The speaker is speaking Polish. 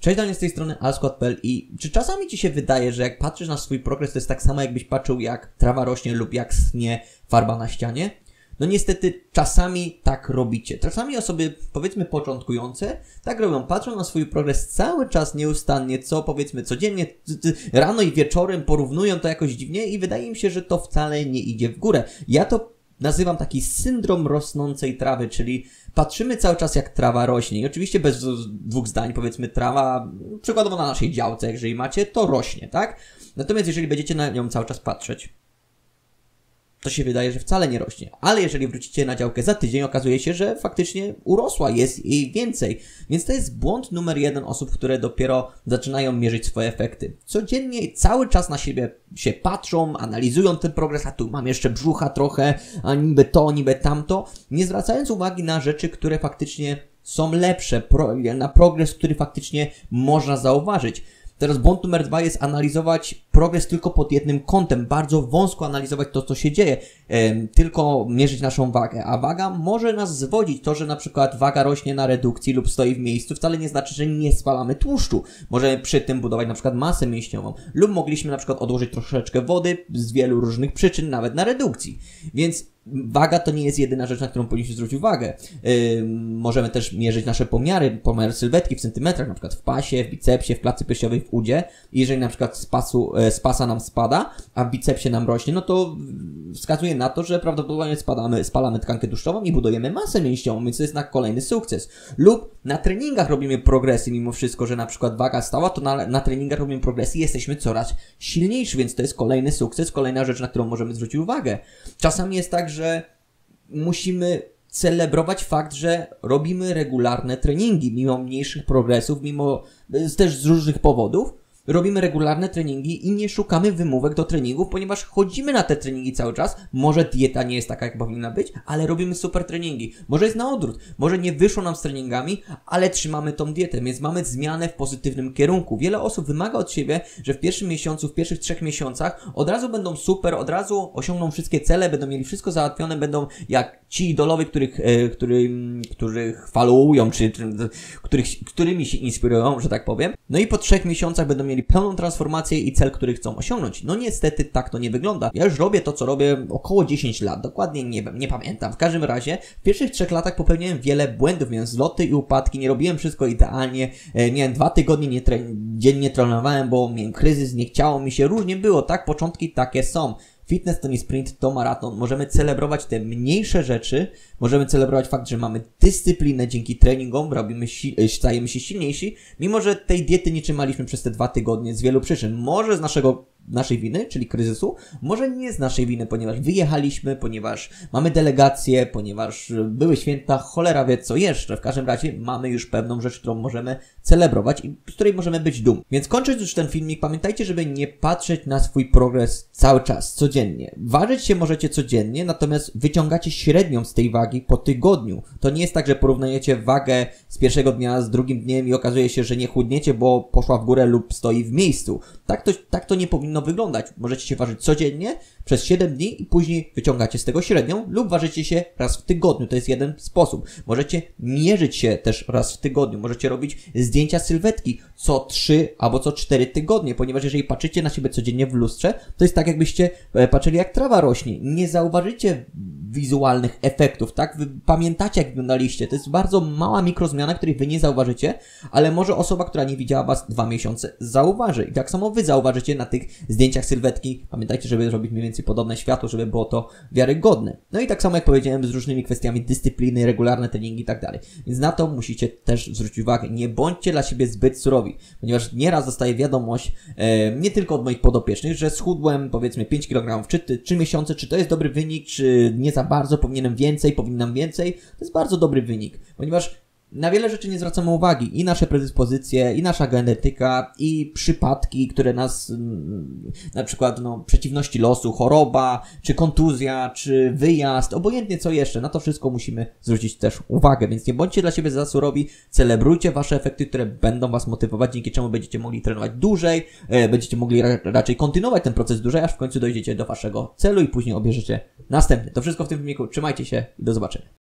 Cześć, Daniel z tej strony allsquad.pl i czy czasami Ci się wydaje, że jak patrzysz na swój progres, to jest tak samo jakbyś patrzył jak trawa rośnie lub jak schnie farba na ścianie? No niestety czasami tak robicie. Czasami osoby, powiedzmy początkujące, tak robią, patrzą na swój progres cały czas nieustannie, co powiedzmy codziennie, rano i wieczorem porównują to jakoś dziwnie i wydaje im się, że to wcale nie idzie w górę. Ja to nazywam taki syndrom rosnącej trawy, czyli patrzymy cały czas jak trawa rośnie i oczywiście bez dwóch zdań, powiedzmy trawa, przykładowo na naszej działce, jeżeli macie, to rośnie, tak? Natomiast jeżeli będziecie na nią cały czas patrzeć, to się wydaje, że wcale nie rośnie. Ale jeżeli wrócicie na działkę za tydzień, okazuje się, że faktycznie urosła, jest jej więcej. Więc to jest błąd numer 1 osób, które dopiero zaczynają mierzyć swoje efekty. Codziennie cały czas na siebie się patrzą, analizują ten progres, a tu mam jeszcze brzucha trochę, a niby to, niby tamto, nie zwracając uwagi na rzeczy, które faktycznie są lepsze, na progres, który faktycznie można zauważyć. Teraz błąd numer 2 jest analizować progres tylko pod jednym kątem, bardzo wąsko analizować to, co się dzieje, tylko mierzyć naszą wagę, a waga może nas zwodzić. To, że na przykład waga rośnie na redukcji lub stoi w miejscu, wcale nie znaczy, że nie spalamy tłuszczu. Możemy przy tym budować na przykład masę mięśniową lub mogliśmy na przykład odłożyć troszeczkę wody z wielu różnych przyczyn, nawet na redukcji. Więc waga to nie jest jedyna rzecz, na którą powinniśmy zwrócić uwagę. Możemy też mierzyć nasze pomiary sylwetki w centymetrach, na przykład w pasie, w bicepsie, w klatce piersiowej, w udzie. I jeżeli na przykład z pasa nam spada, a w bicepsie nam rośnie, no to wskazuje na to, że prawdopodobnie spalamy tkankę tłuszczową i budujemy masę mięśniową, więc to jest na kolejny sukces. Lub na treningach robimy progresy, mimo wszystko, że na przykład waga stała, to na treningach robimy progresy i jesteśmy coraz silniejsi, więc to jest kolejny sukces, kolejna rzecz, na którą możemy zwrócić uwagę. Czasami jest tak, że musimy celebrować fakt, że robimy regularne treningi, mimo mniejszych progresów, mimo też z różnych powodów. Robimy regularne treningi i nie szukamy wymówek do treningów, ponieważ chodzimy na te treningi cały czas. Może dieta nie jest taka, jak powinna być, ale robimy super treningi. Może jest na odwrót. Może nie wyszło nam z treningami, ale trzymamy tą dietę, więc mamy zmianę w pozytywnym kierunku. Wiele osób wymaga od siebie, że w pierwszym miesiącu, w pierwszych 3 miesiącach od razu będą super, od razu osiągną wszystkie cele, będą mieli wszystko załatwione, będą jak ci idolowie, których followują, czy którymi się inspirują, że tak powiem. No i po 3 miesiącach będą mieli pełną transformację i cel, który chcą osiągnąć. No niestety tak to nie wygląda. Ja już robię to, co robię około 10 lat. Dokładnie nie pamiętam. W każdym razie w pierwszych 3 latach popełniłem wiele błędów, miałem zloty i upadki, nie robiłem wszystko idealnie. Miałem 2 tygodnie dziennie trenowałem, bo miałem kryzys, nie chciało mi się. Różnie było, tak? Początki takie są. Fitness to nie sprint, to maraton. Możemy celebrować te mniejsze rzeczy, możemy celebrować fakt, że mamy dyscyplinę dzięki treningom, stajemy się silniejsi, mimo że tej diety nie trzymaliśmy przez te 2 tygodnie z wielu przyczyn. Może z naszej winy, czyli kryzysu, może nie z naszej winy, ponieważ wyjechaliśmy, ponieważ mamy delegację, ponieważ były święta, cholera wie co jeszcze. W każdym razie mamy już pewną rzecz, którą możemy celebrować i z której możemy być dumni. Więc kończąc już ten filmik, pamiętajcie, żeby nie patrzeć na swój progres cały czas, codziennie. Ważyć się możecie codziennie, natomiast wyciągacie średnią z tej wagi po tygodniu. To nie jest tak, że porównujecie wagę z pierwszego dnia z drugim dniem i okazuje się, że nie chudniecie, bo poszła w górę lub stoi w miejscu. Tak to nie powinno wyglądać. Możecie się ważyć codziennie przez 7 dni i później wyciągacie z tego średnią lub ważycie się raz w tygodniu. To jest jeden sposób. Możecie mierzyć się też raz w tygodniu. Możecie robić zdjęcia sylwetki co 3 albo co 4 tygodnie, ponieważ jeżeli patrzycie na siebie codziennie w lustrze, to jest tak, jakbyście patrzyli jak trawa rośnie. Nie zauważycie wizualnych efektów, tak? Wy pamiętacie, jak wyglądaliście. To jest bardzo mała mikrozmiana, której wy nie zauważycie, ale może osoba, która nie widziała was 2 miesiące, zauważy. I tak samo wy zauważycie na tych zdjęciach sylwetki. Pamiętajcie, żeby zrobić mniej więcej podobne światło, żeby było to wiarygodne. No i tak samo, jak powiedziałem, z różnymi kwestiami dyscypliny, regularne treningi i tak dalej. Więc na to musicie też zwrócić uwagę. Nie bądźcie dla siebie zbyt surowi, ponieważ nieraz dostaję wiadomość, nie tylko od moich podopiecznych, że schudłem powiedzmy 5 kg w 3 miesiące, czy to jest dobry wynik, czy nie za bardzo, powinnam więcej. To jest bardzo dobry wynik, ponieważ na wiele rzeczy nie zwracamy uwagi. I nasze predyspozycje, i nasza genetyka, i przypadki, które nas, na przykład, przeciwności losu, choroba, czy kontuzja, czy wyjazd, obojętnie co jeszcze. Na to wszystko musimy zwrócić też uwagę, więc nie bądźcie dla siebie za surowi, celebrujcie wasze efekty, które będą was motywować, dzięki czemu będziecie mogli trenować dłużej, będziecie mogli raczej kontynuować ten proces dłużej, aż w końcu dojdziecie do waszego celu i później obierzecie następny. To wszystko w tym filmiku. Trzymajcie się i do zobaczenia.